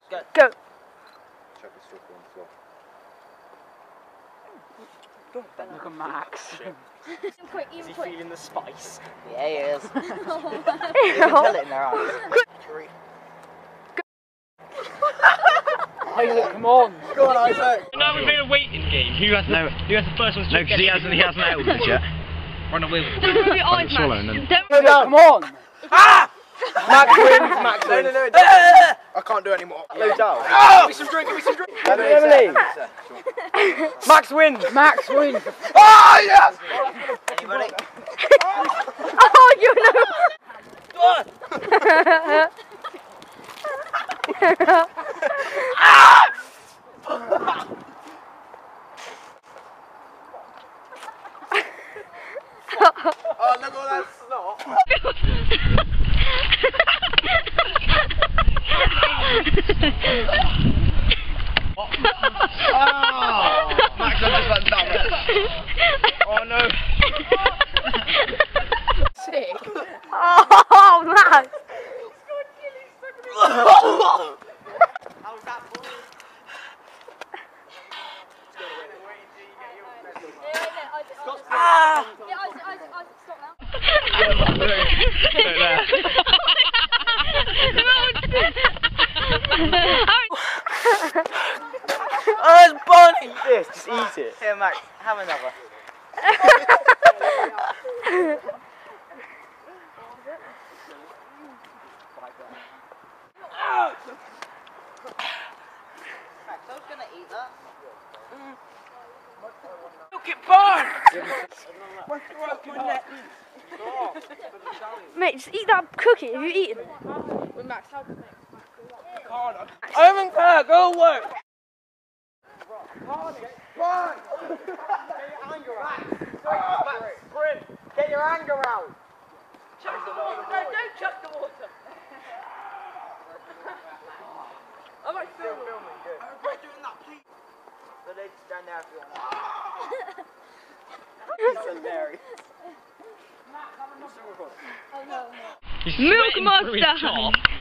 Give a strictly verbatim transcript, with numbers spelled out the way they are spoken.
Go. Go. Check the stuff on the floor. Look at Max. Quick, is he quick. Feeling the spice? Yeah, he is. You can tell it in their eyes. Isaac, come on. Go on, Isaac. No, we're doing a waiting game. Who has no? Who has the first one? No, because he hasn't. He hasn't held it yet. Run away with it. Don't move your eyes, Max. Go down. Come on. Ah! Max wins. Max wins. No, no, no. I can't do it anymore. Lose out. Give me some drink. Give me some drink. Emily. Max wins. Max wins. Oh yes. Anybody? Oh, you know. Oh, look at all that snot. Oh, Max, I just went down. Oh no. Sick. Oh, Max. How was that for? Ah! Yeah, Isaac, Isaac, Isaac, stop now. Oh, it's Bonnie! This, just eat it. Here, Max, have another. Max, I was gonna eat that. Look at Barn! Mate, just eat that cookie. Have you eaten it? With Max, how does Max? I haven't care. Go work. Run! Get your anger out. Sprint. Get your anger out. Chuck the water. No, don't chuck the water. I'm like filming. I'm doing that, please. So they just stand there if you want. It's hilarious. Oh no, no. Milk mustache.